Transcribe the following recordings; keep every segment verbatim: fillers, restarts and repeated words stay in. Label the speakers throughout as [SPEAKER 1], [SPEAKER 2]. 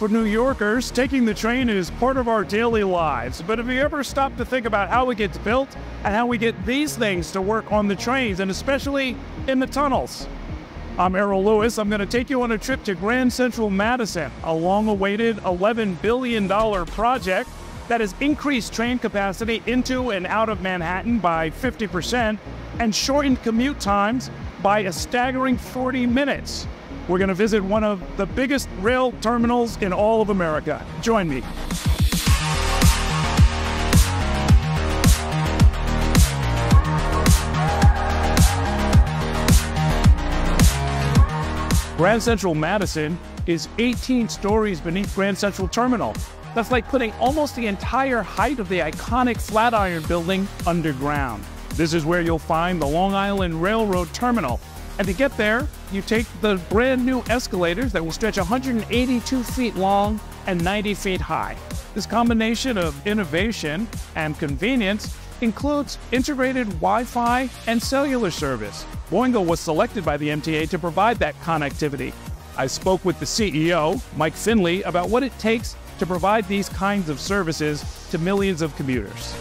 [SPEAKER 1] For New Yorkers, taking the train is part of our daily lives. But have you ever stopped to think about how it gets built and how we get these things to work on the trains, and especially in the tunnels? I'm Errol Lewis. I'm going to take you on a trip to Grand Central Madison, a long-awaited eleven billion dollars project that has increased train capacity into and out of Manhattan by fifty percent and shortened commute times by a staggering forty minutes. We're going to visit one of the biggest rail terminals in all of America. Join me. Grand Central Madison is eighteen stories beneath Grand Central Terminal. That's like putting almost the entire height of the iconic Flatiron building underground. This is where you'll find the Long Island Railroad Terminal. And to get there, you take the brand new escalators that will stretch one hundred eighty-two feet long and ninety feet high. This combination of innovation and convenience includes integrated Wi-Fi and cellular service. Boingo was selected by the M T A to provide that connectivity. I spoke with the C E O, Mike Finley, about what it takes to provide these kinds of services to millions of commuters.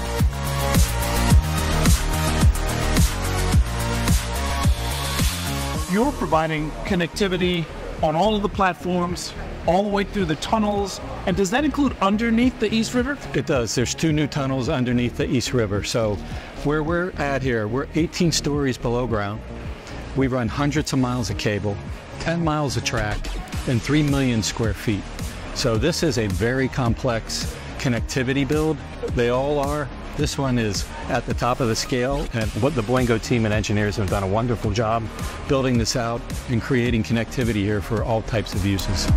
[SPEAKER 1] You're providing connectivity on all of the platforms, all the way through the tunnels. And does that include underneath the East River?
[SPEAKER 2] It does. There's two new tunnels underneath the East River. So where we're at here, we're eighteen stories below ground. We run hundreds of miles of cable, ten miles of track, and three million square feet. So this is a very complex connectivity build. They all are. This one is at the top of the scale, and what the Boingo team and engineers have done a wonderful job building this out and creating connectivity here for all types of uses.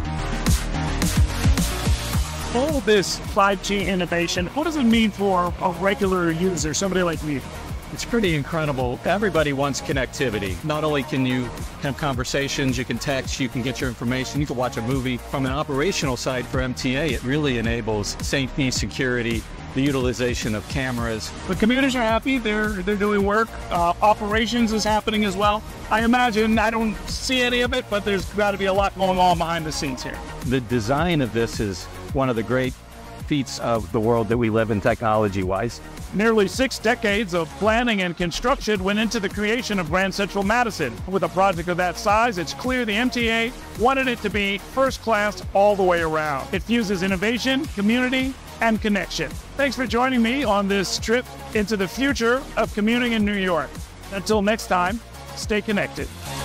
[SPEAKER 1] All this five G innovation, what does it mean for a regular user, somebody like me?
[SPEAKER 2] It's pretty incredible. Everybody wants connectivity. Not only can you have conversations, you can text, you can get your information, you can watch a movie. From an operational side for M T A, it really enables safety, security, the utilization of cameras.
[SPEAKER 1] The commuters are happy, they're, they're doing work. Uh, operations is happening as well. I imagine, I don't see any of it, but there's got to be a lot going on behind the scenes here.
[SPEAKER 2] The design of this is one of the great feats of the world that we live in technology-wise.
[SPEAKER 1] Nearly six decades of planning and construction went into the creation of Grand Central Madison. With a project of that size, it's clear the M T A wanted it to be first class all the way around. It fuses innovation, community, and connection. Thanks for joining me on this trip into the future of commuting in New York. Until next time, stay connected.